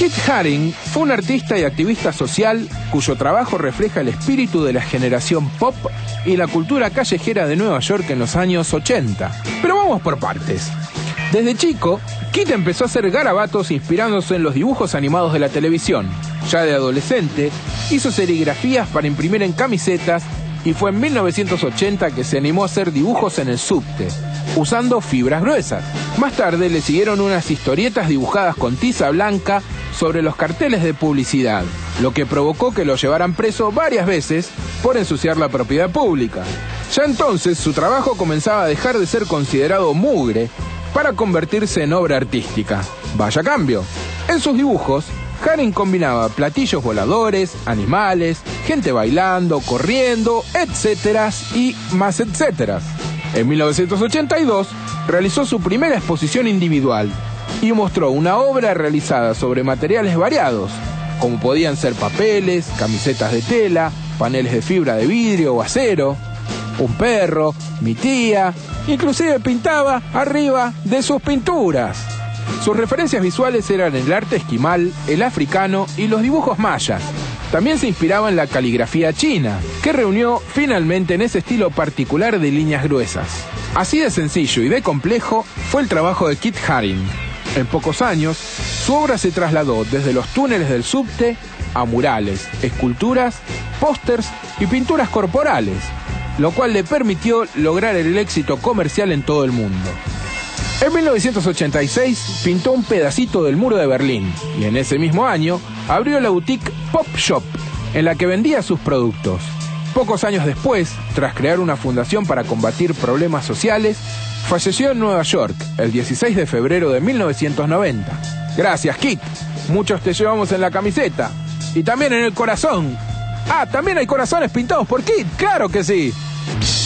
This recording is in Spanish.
Kit Haring fue un artista y activista social cuyo trabajo refleja el espíritu de la generación pop y la cultura callejera de Nueva York en los años 80. Pero vamos por partes. Desde chico, Kit empezó a hacer garabatos inspirándose en los dibujos animados de la televisión. Ya de adolescente, hizo serigrafías para imprimir en camisetas y fue en 1980 que se animó a hacer dibujos en el subte, usando fibras gruesas. Más tarde le siguieron unas historietas dibujadas con tiza blanca sobre los carteles de publicidad, lo que provocó que lo llevaran preso varias veces por ensuciar la propiedad pública. Ya entonces su trabajo comenzaba a dejar de ser considerado mugre para convertirse en obra artística. Vaya cambio. En sus dibujos, Haring combinaba platillos voladores, animales, gente bailando, corriendo, etcétera y más etcéteras. En 1982 realizó su primera exposición individual y mostró una obra realizada sobre materiales variados, como podían ser papeles, camisetas de tela, paneles de fibra de vidrio o acero, un perro, mi tía, inclusive pintaba arriba de sus pinturas. Sus referencias visuales eran el arte esquimal, el africano y los dibujos mayas. También se inspiraba en la caligrafía china, que reunió finalmente en ese estilo particular de líneas gruesas. Así de sencillo y de complejo fue el trabajo de Kit Haring. En pocos años, su obra se trasladó desde los túneles del subte a murales, esculturas, pósters y pinturas corporales, lo cual le permitió lograr el éxito comercial en todo el mundo. En 1986 pintó un pedacito del muro de Berlín y en ese mismo año abrió la boutique Pop Shop, en la que vendía sus productos. Pocos años después, tras crear una fundación para combatir problemas sociales, falleció en Nueva York el 16 de febrero de 1990. Gracias, Kit. Muchos te llevamos en la camiseta y también en el corazón. Ah, también hay corazones pintados por Kit, claro que sí.